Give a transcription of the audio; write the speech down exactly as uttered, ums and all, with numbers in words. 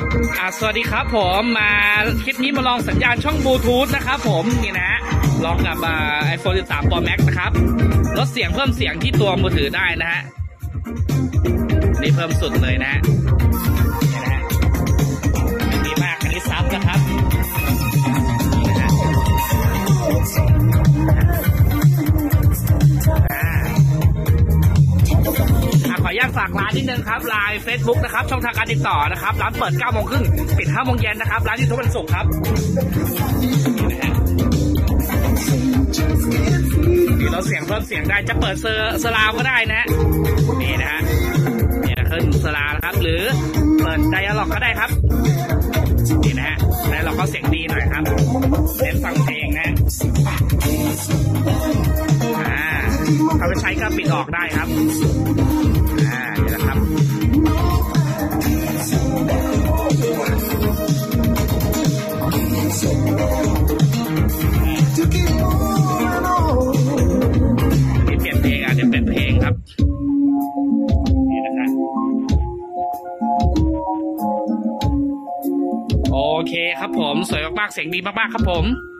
อ่าสวัสดีครับผมมาคลิปนี้มาลองสัญญาณช่องบลูทูธนะครับผมนี่นะลองกับอ่า ไอโฟน สิบสาม Pro Max นะครับลดเสียงเพิ่มเสียงที่ตัวมือถือได้นะฮะนี่เพิ่มสุดเลยนะฮะนี่นะฮะดีมากอันนี้ซับนะครับนี่นะฮะขออนุญาตฝากร้านนิดนึงครับไลน์ Facebook นะครับช่องทางการติดต่อนะครับร้านเปิดเก้าโมงครึ่งปิดห้าโมงเย็นนะครับร้านที่ทุกวันศุกร์ครับนี่นะฮะนี่เราเสียงเพิ่มเสียงได้จะเปิดเซอร์สลาวก็ได้นะฮะนี่นะฮะนี่นะขึ้นสลานะครับหรือเปิดไดอะล็อกก็ได้ครับนี่นะฮะไดอะล็อกก็เสียงดีหน่อยครับเน้นฟังเพลงนะอ่าถ้าไปใช้ก็ปิดออกได้ครับอ่านี่แหละครับนี่เปลี่ยนเพลงอ่ะเดี๋ยวเปลี่ยนเพลงครับนี่นะครับโอเคครับผมสวยมากๆเสียงดีมากๆครับผม